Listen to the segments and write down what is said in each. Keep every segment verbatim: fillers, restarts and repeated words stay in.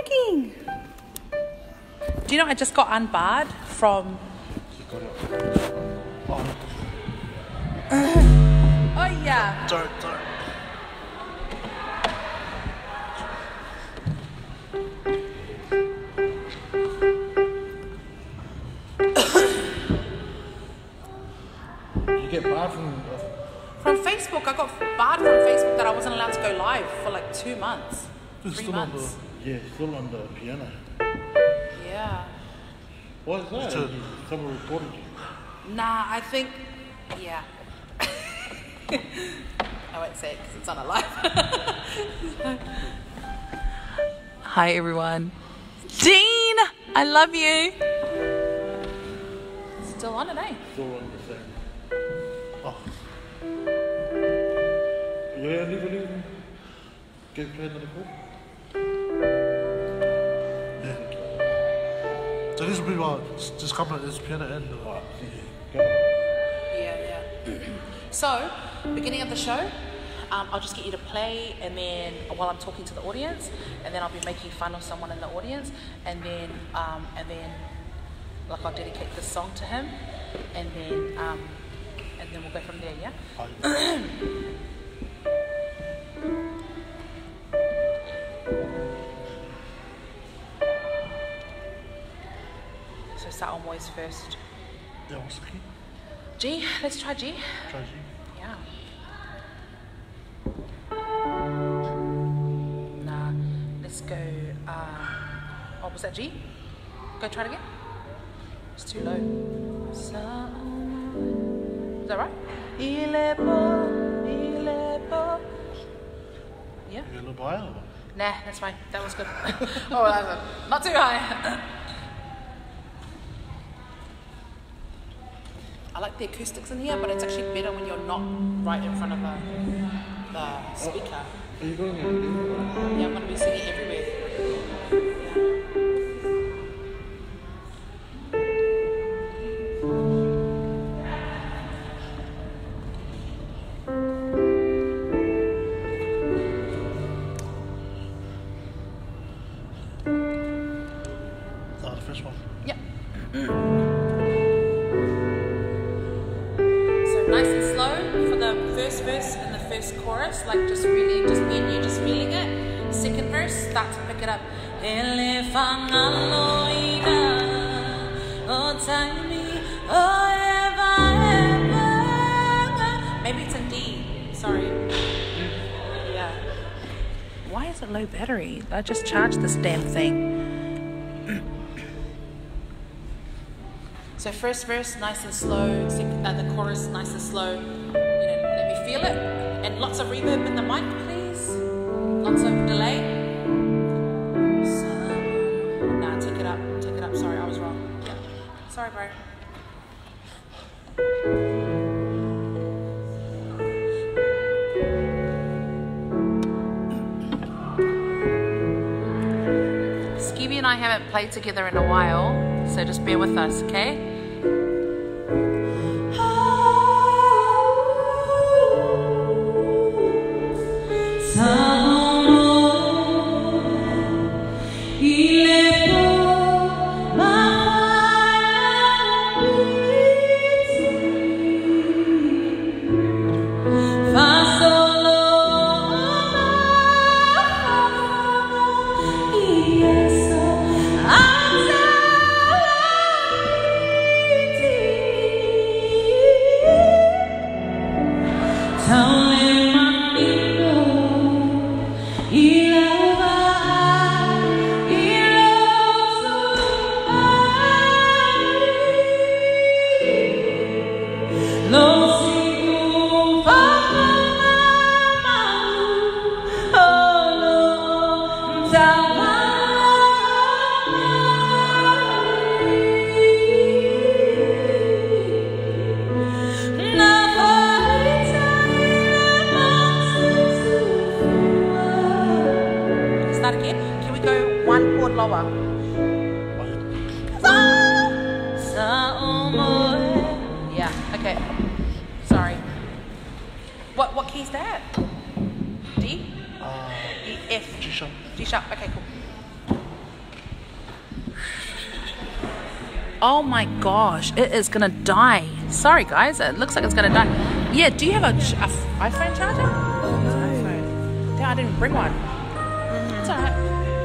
working. Do you know I just got unbarred from... Oh, oh yeah. don't, don't. You get barred from... From Facebook. I got barred from Facebook that I wasn't allowed to go live for like two months. It's Three still on months. the, yeah, still on the piano. Yeah. What is that? So, someone reported you. Nah, I think... Yeah. I won't say it because it's on a live. Hi everyone. Dean! I love you! Still on it, eh? Still on the same. Oh. Yeah, leave it, leave it. Go play another call. Yeah. So this will be what? Just come at this piano and the... Oh, Yeah, yeah. So, beginning of the show, um, I'll just get you to play, and then while I'm talking to the audience, and then I'll be making fun of someone in the audience, and then um, and then like I'll dedicate this song to him, and then um, and then we'll go from there. Yeah. So start on voice first. Yeah, what's the key? G. Let's try G. Try G. Yeah. Nah, let's go. Uh, oh, was that G? Go try it again. It's too low. Is that right? Yeah. You a little higher? Nah, that's fine. That was good. Oh, well, not too high. I like the acoustics in here, but it's actually better when you're not right in front of the, the speaker. Are you going to leave? Yeah, I'm going to be singing everywhere. Oh, the first one. Yep. So nice and slow for the first verse and the first chorus, like just really, just me and you just feeling it. Second verse, start to pick it up. Maybe it's in D. Sorry. Yeah. Why is it low battery? I just charged this damn thing. So first verse, nice and slow. Second, uh, the chorus, nice and slow. You know, let me feel it. And lots of reverb in the mic, please. Lots of delay. So, nah, take it up. Take it up. Sorry, I was wrong. Yeah. Sorry, bro. Skivvy and I haven't played together in a while, so just bear with us, okay? Lower. Yeah, okay. Sorry. What what key is that? D? Uh, E, F. G sharp. G sharp, okay, cool. Oh my gosh, it is gonna die. Sorry guys, it looks like it's gonna die. Yeah, do you have a, ch- a f- iPhone charger? It's an iPhone. Yeah, I didn't bring one. Mm-hmm. It's alright.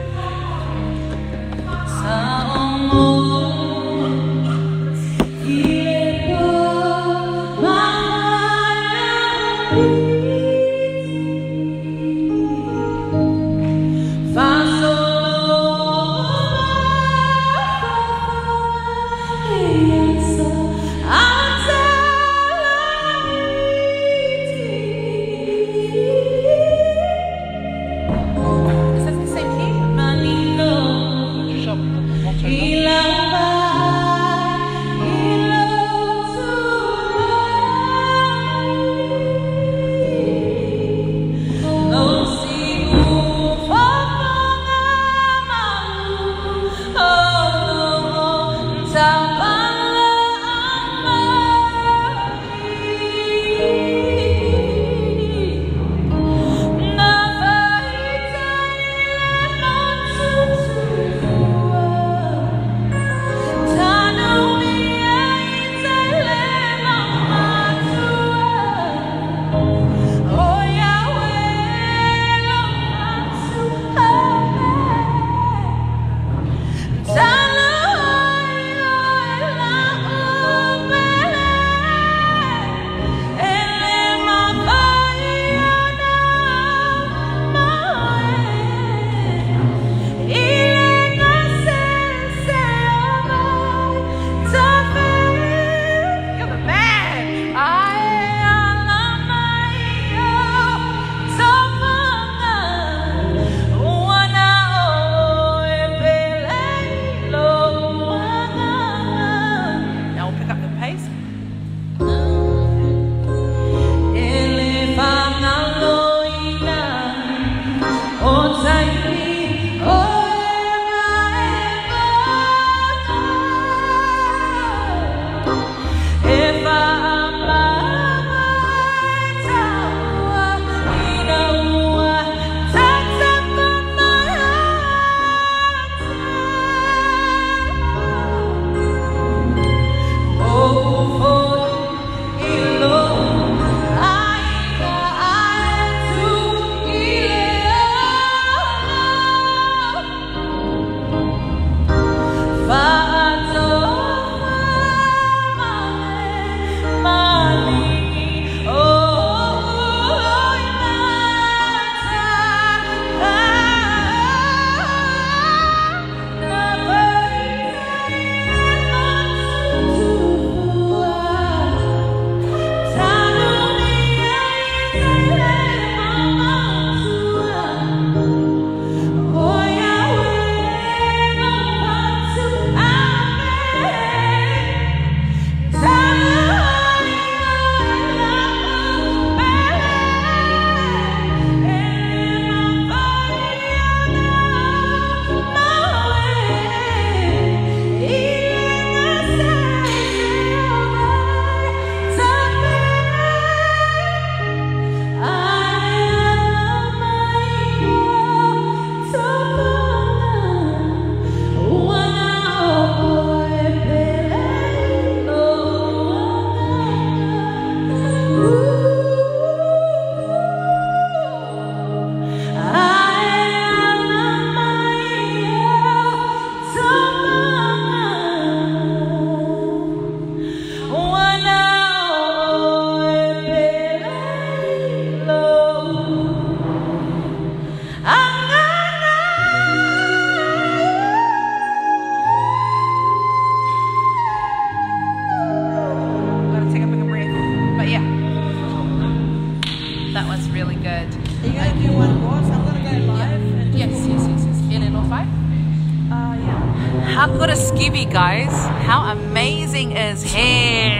How good is Skibby, guys? How amazing is he?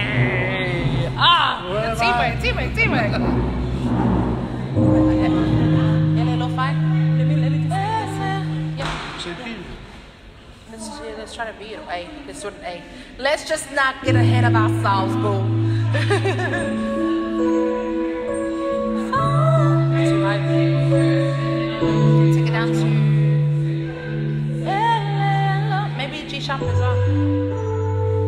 Ah, teammate, teammate, teammate. Ele lo fine? Let me, let me just yeah. Let's, yeah, let's try to beat it. A. Let's do an A. Let's just not get ahead of ourselves, boo. Too high. Take it down to maybe G sharp as well.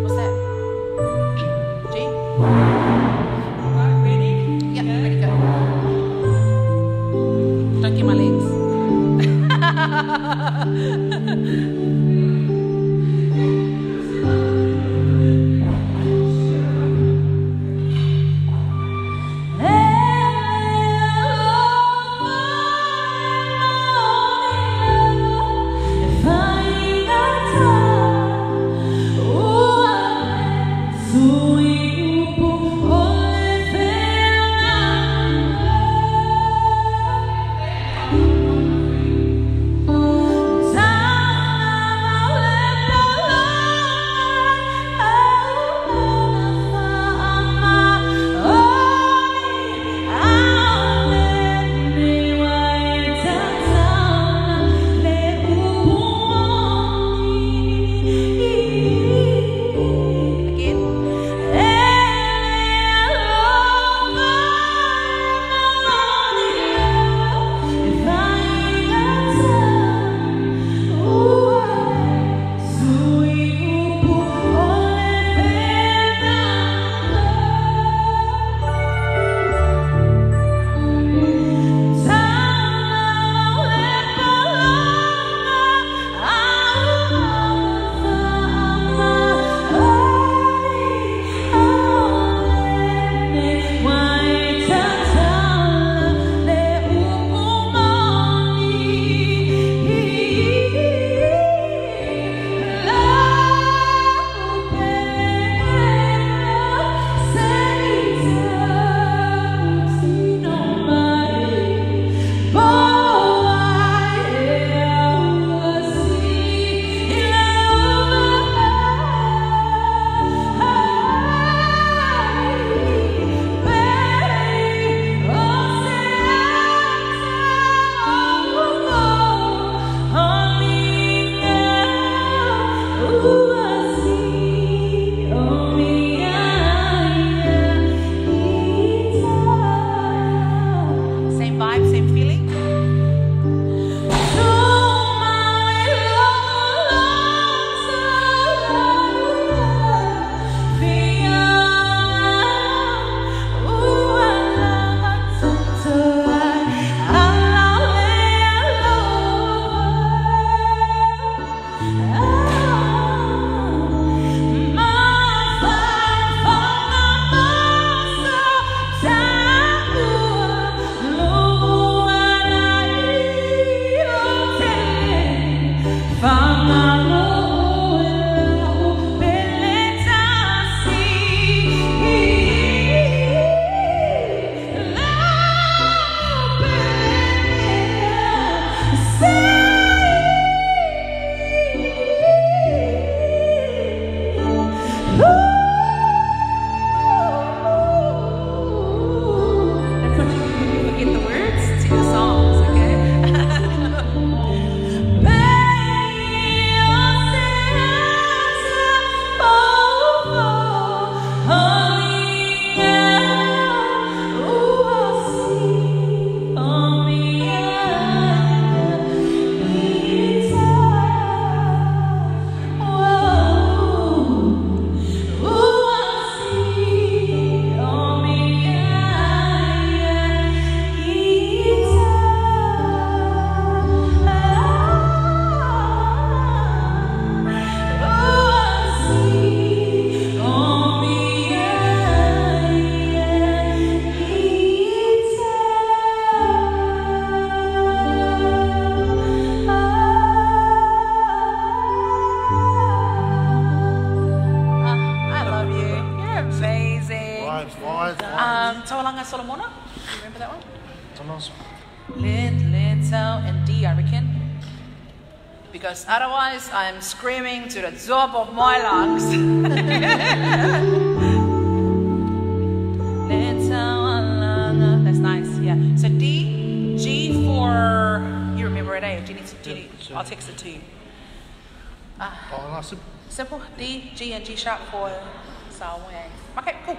Tauranga Solomona. You remember that one? It's a nice one. Lit, little, and D, I reckon. Because otherwise, I'm screaming to the top of my lungs. That's nice, yeah. So D, G for, you remember it, eh? Do you need to, do you need, yeah, I'll text it to you. Uh, oh, nice. Simple. Simple, D, G, and G sharp for Sao Wang. Okay, cool.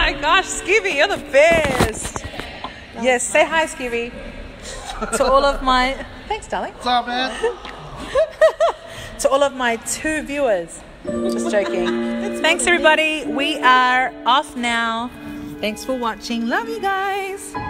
my gosh, Skivvy, you're the best. Yes, say hi, Skivvy. To all of my... Thanks, darling. What's up, man? To all of my two viewers. Just joking. Thanks, everybody. We are off now. Thanks for watching. Love you guys.